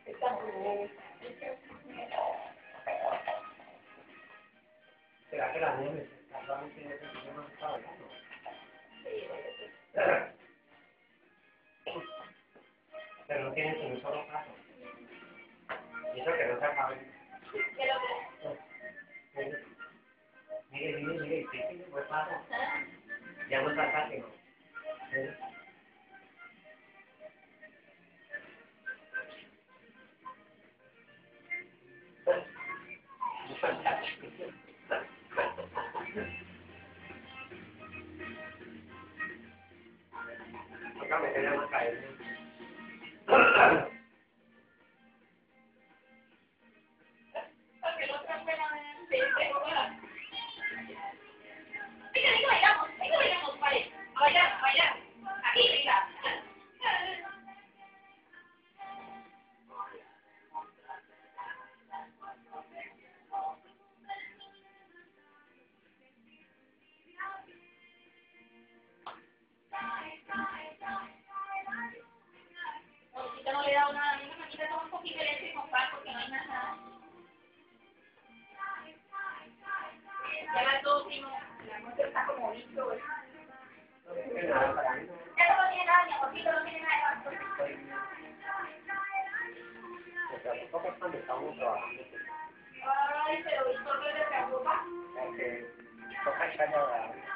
¿Será que la nieve realmente en ese sitio no está bailando? Pero no tiene ni un solo caso. Y eso que no se acabe. Mire, sí, pues paso. Ya no está fácil. Acá me quería más caer. No le he dado nada, a mí me quita un poquito de leche con pan porque no hay más nada. Ya las dos y no, la cosa está como listo. Eso no tiene nada, mi amorcito, no tiene nada de más. Tampoco es cuando estamos trabajando. Ay, pero ¿y por qué te preocupa? Porque toca echarle a